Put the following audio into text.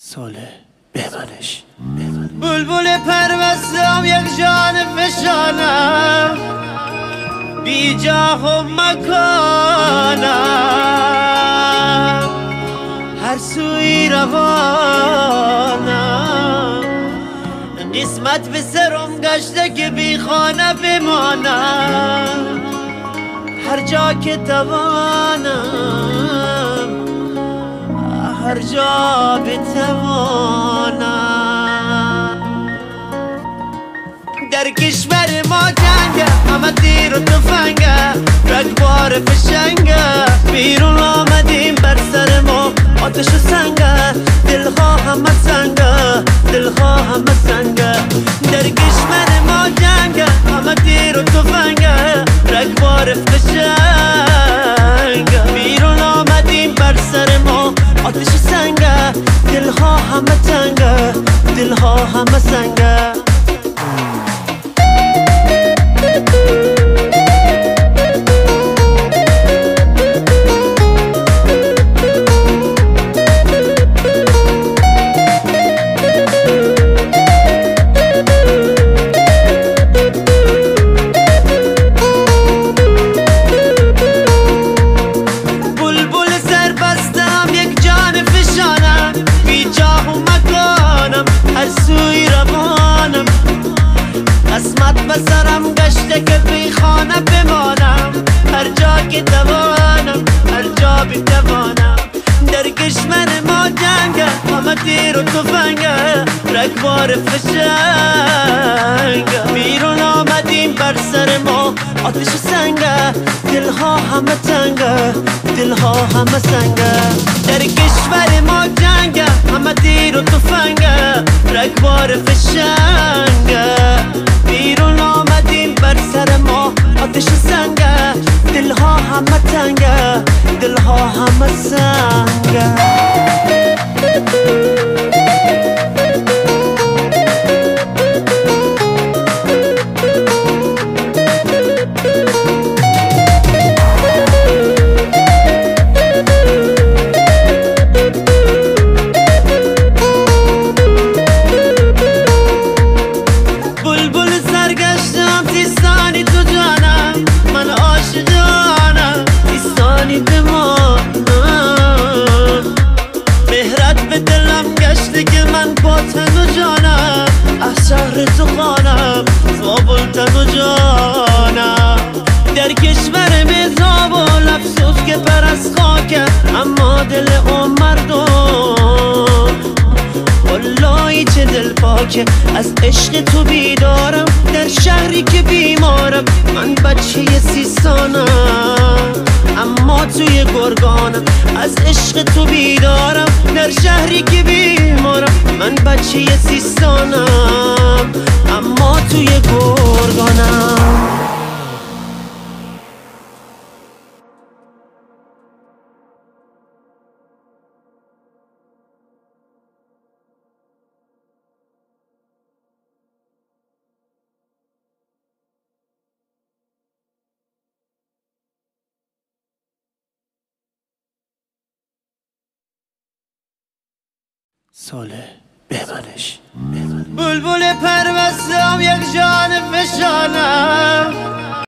صالح بهمنش. بلبل پروستم یک جان فشانم، بی جاه و مکانم، هر سوی روانم. قسمت به سرم گشته که بی خانه بمانم، هر جا که توانم، هر جا بتوانم. در کشور ما جنگه، همه تیرو تفنگه، رگبار فشنگه. بیرون آمدیم بر سر ما آتش و سنگه، دلها همه سنگه، دلها همه سنگه. در کشور ما جنگه، همه تیرو تفنگه، رگبار فشنگه. بیرون آمدیم بر سر ما آتش و سنگه، دلها همه تنگه، دلها همه سنگه. قسمت به سرم گشته که بی خانه بمانم، هر جا که توانم، هر جا بتوانم. در کشور ما جنگه، همه تیر و تفنگه، رگبار فشنگه. بیرون آمدیم بر سر ما آتش سنگه، دلها همه تنگه، دلها همه سنگه. در کشور ما جنگه، همه تیر و تفنگه، رگبار فشنگه. بیرون آمدیم بر سر ما آتش سنگه، دلها همه تنگه، دلها همه سنگه. شهر تو خانم، زابل تن و جانم. در کشور میزابل افسوس که پر از خاکه، اما دل اون مردم والله چه دل پاکه. از عشق تو بیدارم، در شهری که بیمارم، من بچه سیستانم اما توی گرگانم. از عشق تو بیدارم، در شهری که بیمارم، من بچه سیستانم اما توی گرگانم. صالح بهمنش. بلبل پروستم یک جان فشانم،